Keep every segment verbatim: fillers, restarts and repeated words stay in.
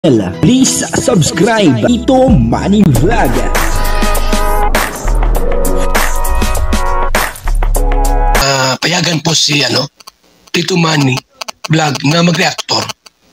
Please subscribe Tito Manny Vlog. Uh, payagan po si ano, Tito Manny Vlog na mag-reactor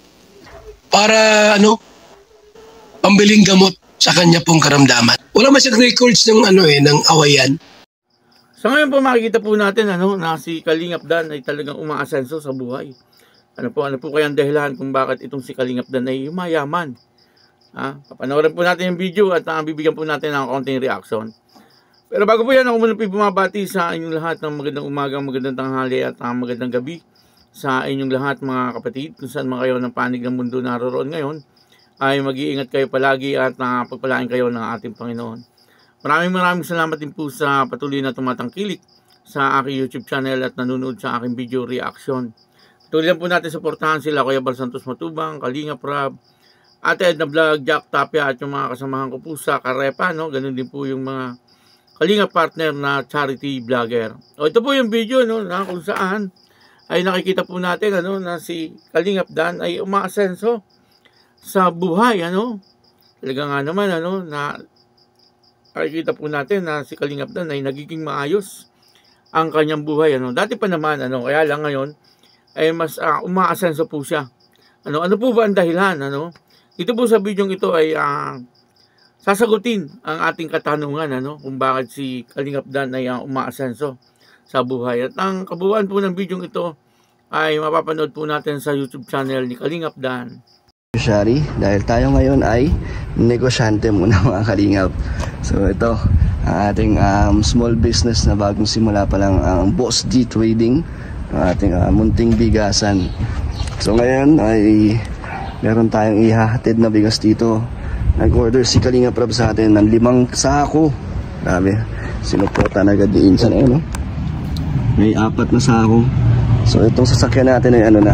para ano, pambiling gamot sa kanya pong karamdaman. Wala man siyang records ng ano eh, ng awayan. So ngayon po makikita po natin ano, na si Kalingap Dan ay talagang umaasenso sa buhay. Ano po, ano po kaya ang dahilan kung bakit itong si Kalingap Dan ay yumayaman? Ha? Papanoorin po natin yung video at uh, bibigyan po natin ng konting reaction. Pero bago po yan, ako muna po bumabati sa inyong lahat ng magandang umaga, magandang tanghali at uh, magandang gabi sa inyong lahat mga kapatid. Kung saan mga kayo ng panig ng mundo naroon ngayon, ay mag-iingat kayo palagi at uh, pagpalain kayo ng ating Panginoon. Maraming maraming salamat din po sa patuloy na tumatangkilik sa aking YouTube channel at nanonood sa aking video reaction. Tuloy lang po natin suportahan sila Kuya Bal Santos Matubang, Kalingap Rab, Ate Edna Vlog, Jack Tapia at yung mga kasamahan ko po sa Karepa, no? Ganun din po yung mga Kalingap partner na charity vlogger. O ito po yung video no, na kung saan ay nakikita po natin ano, na si Kalingap Dan ay umaasenso sa buhay. Ano? Talaga nga naman ano, na nakikita po natin na si Kalingap Dan ay nagiging maayos ang kanyang buhay. Ano? Dati pa naman, ano, kaya lang ngayon, ay mas uh, umaasenso po siya. Ano, ano po ba ang dahilan? Ano? Ito po sa video ito ay uh, sasagutin ang ating katanungan ano, kung bakit si Kalingap Dan ay uh, umaasenso sa buhay. At ang kabuuan po ng video ito ay mapapanood po natin sa YouTube channel ni Kalingap Dan. Shari, dahil tayo ngayon ay negosyante muna mga Kalingap. So ito, ang ating um, small business na bagong simula pa lang ang Boss D Trading, ang ating uh, munting bigasan. So ngayon ay meron tayong ihahatid na bigas dito. Nag-order si Kalingap Rab sa atin ng limang sako. Grabe, sinuporta na agad di insan eh, no? May apat na sako. So itong sasakyan natin ay ano na,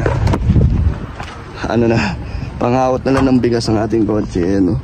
ano na, panghawat na lang ng bigas ang ating kotse eh, no?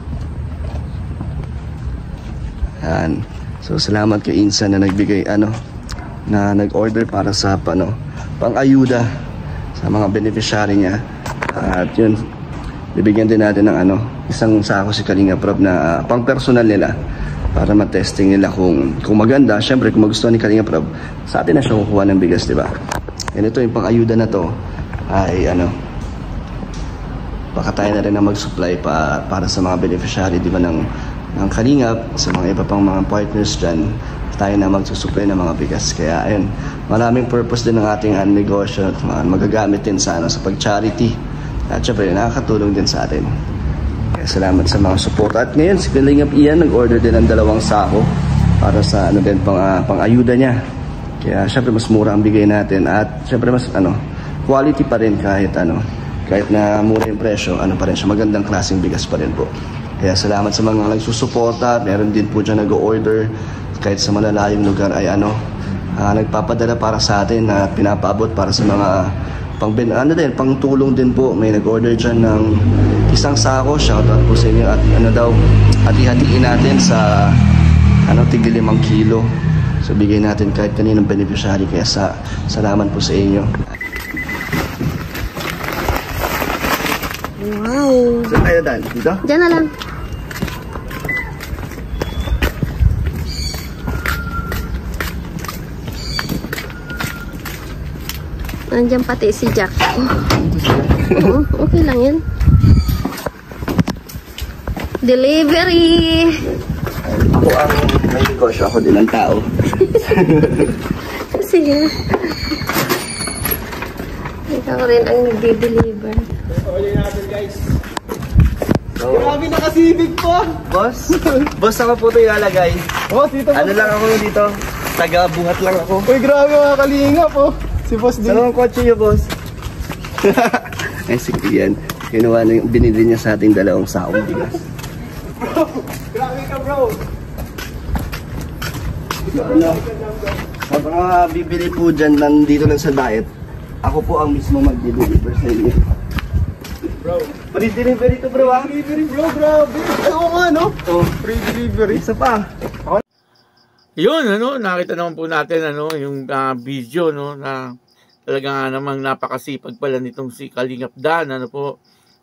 Yan. So salamat kay Insan na nagbigay ano, na nag-order para sa ano, pang-ayuda sa mga beneficiary niya. At yun, bibigyan din natin ng ano, isang sako si Kalingap Rab na uh, pang personal nila para matesting nila kung kung maganda. Syempre kung magustuhan ni Kalingap Rab, sa atin na siya kukuha ng bigas, di ba? And ito yung pang-ayuda na to ay ano, baka tayo na rin na mag-supply pa, para sa mga beneficiary, di ba, ng, ng Kalingap, sa mga iba pang mga partners dyan, tayo na magsusupply ng mga bigas. Kaya ayun, maraming purpose din ng ating uh, negosyo at uh, magagamit din sa, ano, sa pag-charity. At syempre, nakakatulong din sa atin. Kaya salamat sa mga support. At ngayon, si Kalingap Ian nag-order din ng dalawang sako para sa ano din, pang, uh, pang-ayuda niya. Kaya syempre, mas mura ang bigay natin. At syempre, mas ano, quality pa rin kahit ano, kahit na mura yung presyo, ano pa rin siya, magandang klaseng bigas pa rin po. Kaya salamat sa mga nagsusuporta. Meron din po dyan nag-order kahit sa malalayong lugar ay ano, uh, nagpapadala para sa atin na uh, pinapaabot para sa mga pang ano din, pang tulong din po. May nag-order dyan ng isang sako, shoutout po sa inyo. At ano daw, hati-hatiin natin sa ano, tigil limang kilo. So bigay natin kahit kaninong beneficiary. Kaya sa, salamat po sa inyo. Wow! Saan tayo dahil? Dito? Diyan na lang. Nandiyan pati si Jack. Oo, okay lang yan. Delivery! Ako ang may negosyo, ako din ang tao. Sige. Ikaw rin ang nagde-deliver. Okay natin guys. So, grabe nakasibig po! boss, boss ako po ito ilalagay. Boss, dito Ano lang ako dito, taga-buhat lang ako. Uy, grabe mga Kalingap po! Si Boss D. Saan ang kotse niyo, boss? Ay, sige yan. Kinuha na yung binili niya sa ating dalawang sakong bigas. Bro! Grabe ka, bro! Ano? Sa mga bibili po dyan, nandito lang sa diet, ako po ang mismo mag-deliver sa inyo. Bro! Free delivery to, bro, ha? Free delivery, bro, grabe! Oo nga, no? Oh, Free delivery. isa pa. Yun, ano, nakita naman po natin ano, yung uh, video no, na talaga nga namang napakasipag pala nitong si Kalingap Dan, ano po.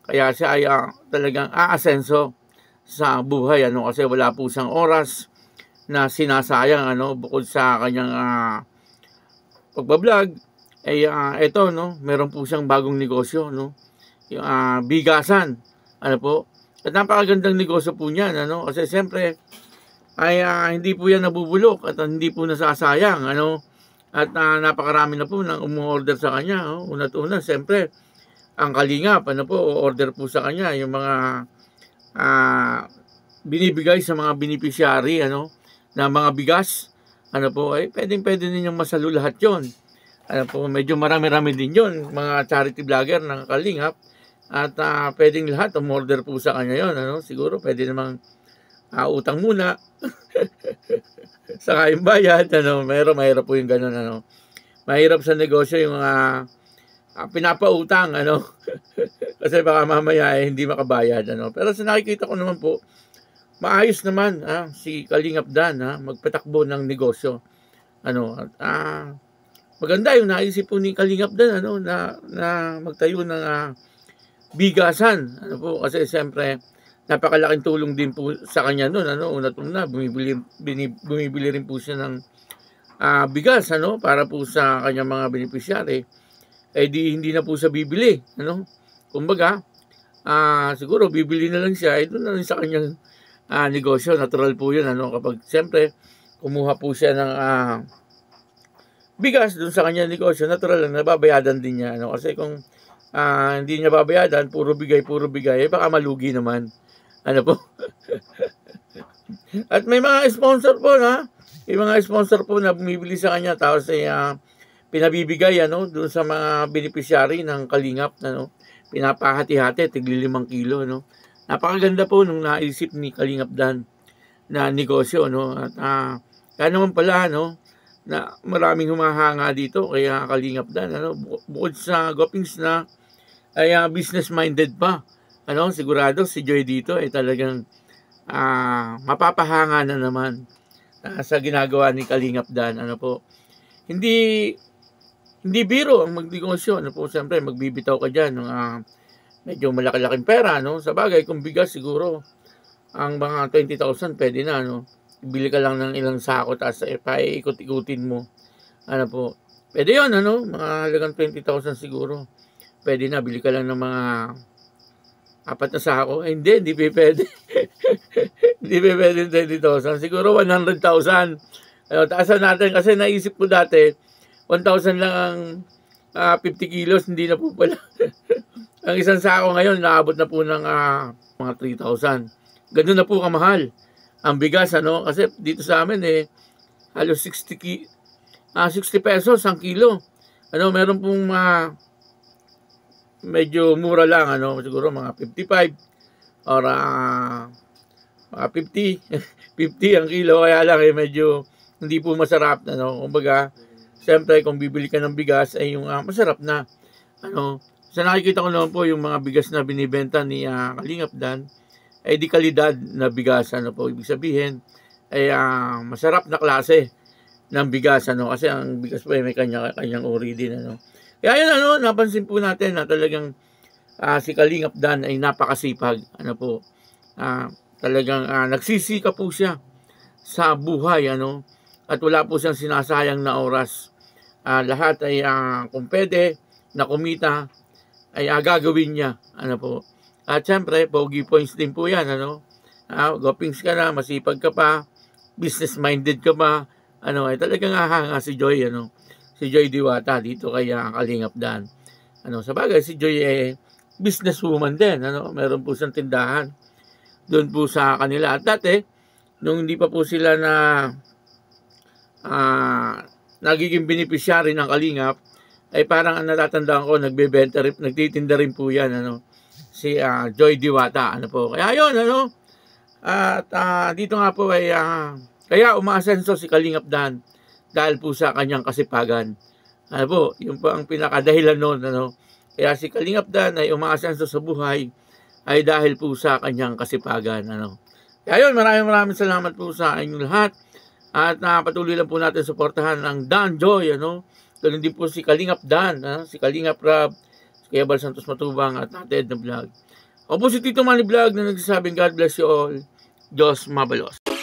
Kaya siya ay uh, talagang aasenso sa buhay, ano, kasi wala po siyang oras na sinasayang, ano, bukod sa kanyang uh, pagbablog, ay uh, ito, no, meron po siyang bagong negosyo, no, yung uh, bigasan, ano po, at napakagandang negosyo po niyan, ano, kasi siyempre, ay uh, hindi po yan nabubulok at uh, hindi po nasasayang, ano, at uh, napakarami na po nang umu-order sa kanya, oh. Una't una, siyempre, ang Kalingap, ano po, order po sa kanya, yung mga Uh, binibigay sa mga beneficiary, ano, na mga bigas, ano po, ay pwedeng pwede ninyong masalo lahat yon. Ano po, medyo marami-rami din yon, mga charity vlogger ng Kalingap, at uh, pwedeng lahat umorder po sa kanya yon, ano, siguro pwede namang uh, utang muna saka yung bayad, ano, mayroon, mahirap po yung ganun, ano, mahirap sa negosyo yung mga uh, pinapautang, ano, kasi baka mamaya eh, hindi makabayad, ano. Pero sa nakikita ko naman po, maayos naman ah, si Kalingap Dan, ah, magpatakbo ng negosyo, ano, at ah, maganda yung naisip po ni Kalingap Dan, ano, na, na magtayo ng ah, bigasan, ano po, kasi siyempre napakalaking tulong din po sa kanya noon, ano, una't una bumibili, binib, bumibili rin po siya ng ah, bigas, ano, para po sa kanyang mga beneficiary, eh di hindi na po siya bibili, ano. Kumbaga, uh, siguro bibili na lang siya, eh, doon na lang sa kanyang uh, negosyo, natural po yun, ano, kapag siyempre, kumuha po siya ng uh, bigas doon sa kanyang negosyo, natural lang, nababayadan din niya, ano, kasi kung uh, hindi niya babayadan, puro bigay, puro bigay, eh, baka malugi naman, ano po. At may mga sponsor po, na, may mga sponsor po na bumibili sa kanya, tapos ay uh, pinabibigay, ano, doon sa mga beneficiary ng Kalingap, ano, pinapahati-hati, tigli limang kilo, no. Napakaganda po nung naisip ni Kalingap Dan na negosyo, no. At uh, kaya naman pala, no, na maraming humahanga dito, kaya Kalingap Dan, ano, bukod sa Gopings na ay uh, business-minded pa, ano, sigurado si Joy dito ay talagang uh, mapapahanga na naman uh, sa ginagawa ni Kalingap Dan, ano po. Hindi Hindi biro ang magnegosyo, ano po, siyempre magbibitaw ka dyan ng uh, medyo malaki-laking pera, no? Sa bagay, kung bigas siguro, ang mga twenty thousand pwede na, no? Bili ka lang ng ilang sako, tapos eh, paikot-ikutin mo, ano po. Pwede yun, ano? Mga halagang twenty thousand siguro. Pwede na, bili ka lang ng mga apat na sako. Eh, hindi, hindi pwede. Hindi pwede twenty thousand. Siguro one hundred thousand. Ano, taasan natin, kasi naisip ko dati, one thousand lang ang uh, fifty kilos, hindi na po pala. Ang isang sako ngayon, naabot na po ng uh, mga three thousand. Ganun na po kamahal ang bigas, ano? Kasi dito sa amin, eh, halos sixty, ki, uh, sixty pesos ang kilo. Ano, meron pong uh, medyo mura lang, ano? Siguro mga fifty-five or uh, mga fifty. fifty ang kilo, kaya lang, eh, medyo hindi po masarap, ano? Kumbaga, siyempre, kung bibili ka ng bigas, ay yung uh, masarap na. Ano, sa nakikita ko naman po, yung mga bigas na binibenta ni uh, Kalingap Dan, ay di kalidad na bigas. Ano po, ibig sabihin, ay uh, masarap na klase ng bigas. Ano, kasi ang bigas po ay may kanya-kanyang uri din. Ano. Kaya yun, ano, napansin po natin na talagang uh, si Kalingap Dan ay napakasipag. Ano po, uh, talagang uh, nagsisika po siya sa buhay. Ano, at wala po siyang sinasayang na oras. Uh, lahat ay uh, kung pwede na kumita ay uh, gagawin niya, ano po. At syempre, pogi points din po yan, ano. Uh, Gopings ka na, masipag ka pa, business-minded ka pa, ano, ay talagang ahanga si Joy, ano. Si Joy Diwata dito kay uh, Kalingap Dan. Ano, sa bagay, si Joy eh, businesswoman din, ano. Meron po siyang tindahan doon po sa kanila. At dati, nung hindi pa po sila na uh, nagiging beneficiary ng Kalingap, ay parang ang natatandaan ko, nagbebenta rin, nagtitinda rin po yan, ano, si uh, Joy Diwata, ano po. Kaya yun, ano, at uh, dito nga po ay, uh, kaya umaasenso si Kalingap Dan, dahil po sa kanyang kasipagan. Ano po, yun po ang pinakadahilan noon, ano. Kaya si Kalingap Dan ay umaasenso sa buhay, ay dahil po sa kanyang kasipagan, ano. Kaya yun, maraming maraming salamat po sa inyong lahat, at uh, patuloy lang po natin suportahan ang Dan Joy, ano. Ganun din po si Kalingap Dan, ha? Si Kalingap Rab, si Kuya Bal Santos Matubang at Ted na vlog. Ako po si Tito Manny Vlog na nagsasabing God bless you all. Diyos mabalos.